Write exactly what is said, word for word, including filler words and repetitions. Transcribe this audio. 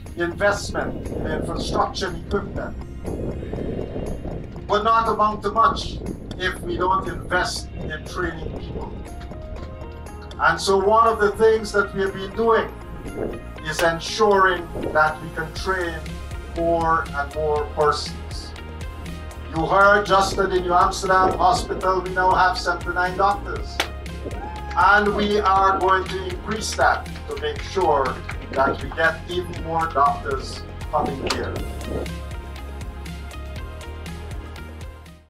investment in infrastructure and equipment will not amount to much if we don't invest in training people. And so one of the things that we have been doing is ensuring that we can train more and more persons. You heard just that in New Amsterdam Hospital we now have seventy-nine doctors. And we are going to increase that to make sure that we get even more doctors coming here.